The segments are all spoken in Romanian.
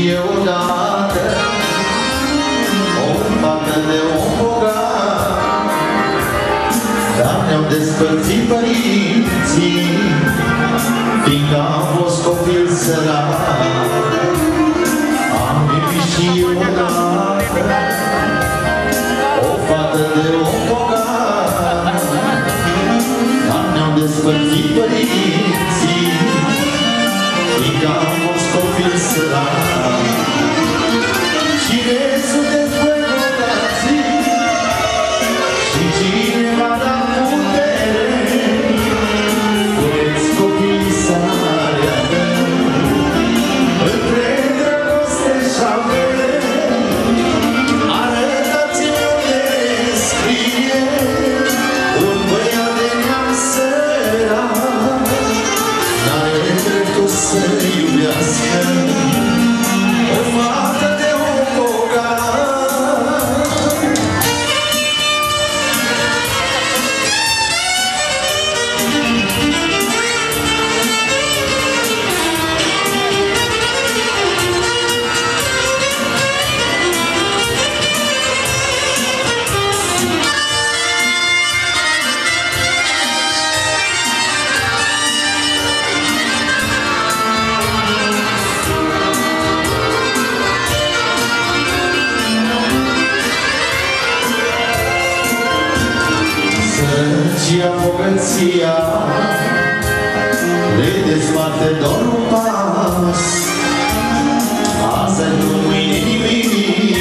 eu odată o fată de om bogat, dar ne-au despărțit părinții, fiindcă am fost copil sărac. Am iubit și eu odată o fată de om bogat, dar ne-au despărțit părinții, fiindcă am fost copil sărac. Cine sunteți voi bogații și cine v-a dat putere? Puneți copiii să aleagă între dragoste și avere. Arătați-mi unde scrie un băiat de neam sărac, n-are dreptul să iubească o fată de om bogat. Sărăcia, bogăția le desparte doar un pas. Azi nu, mâine nimic.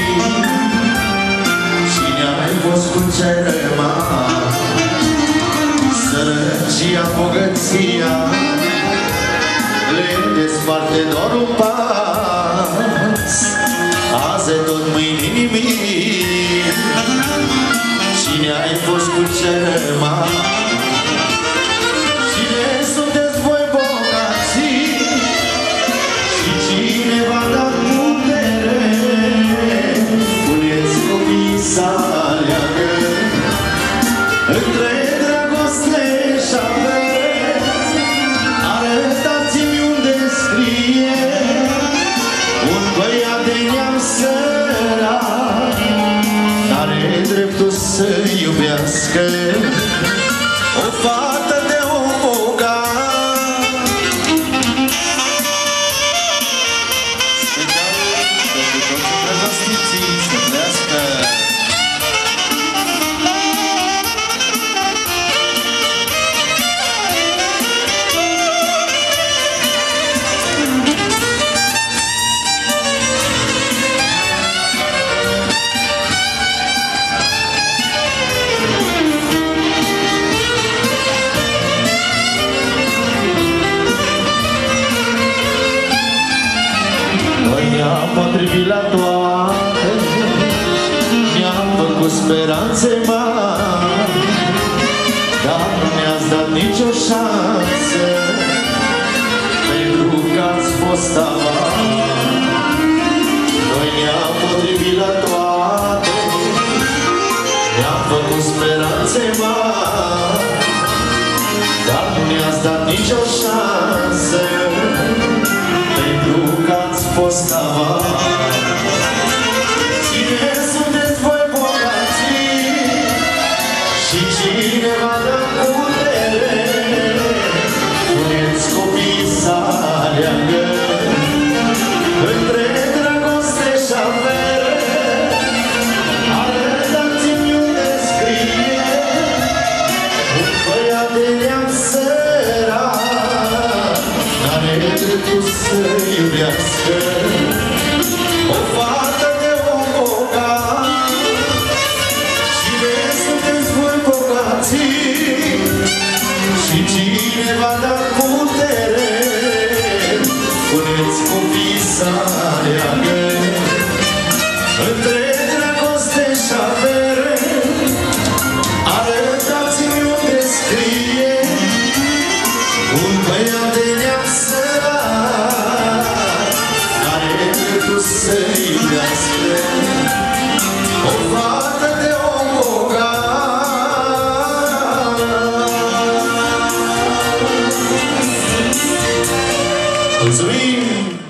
Cine ai fost, cu ce-ai rămas? Sărăcia, bogăția le desparte doar un pas. Azi tot, mâine nimic. Cine ai fost, cu ce rămas? Cine sunteți voi bogații și cine v-a dat putere? Puneți copiii să aleagă între dragoste și avere. Arătați-mi unde scrie un băiat de neam sărac, n-are dreptul să iubească o fată de om bogat. Special pentru toți îndrăgostiții să trăiască. Ne-am potrivit la toate, ne-am făcut speranțe mari, dar nu ne-ați dat nicio șansă, pentru că ați fost avari. Noi ne-am potrivit la toate, ne-am făcut speranțe mari, dar nu ne-ați dat nicio șansă, pentru că ați fost avari. Cine sunteți voi bogații și cine v-a dat putere? Puneți copiii să aleagă între dragoste și avere. Arătați-mi unde scrie un băiat de neam sărac, n-are dreptul să iubească o fată de om bogat. Cine sunteți voi bogații și cine v-a dat putere? Puneți copiii să aleagă între dragoste și avere. Arătați-mi unde scrie un băiat de neam sărac, n-are dreptul să iubească o fată de om bogat. Mulțumim!